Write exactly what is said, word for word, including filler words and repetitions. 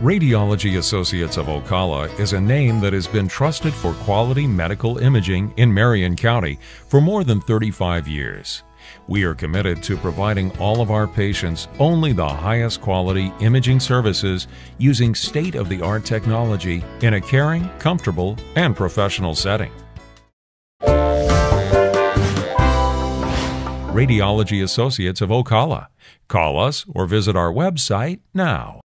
Radiology Associates of Ocala is a name that has been trusted for quality medical imaging in Marion County for more than thirty-five years. We are committed to providing all of our patients only the highest quality imaging services using state-of-the-art technology in a caring, comfortable, and professional setting. Radiology Associates of Ocala. Call us or visit our website now.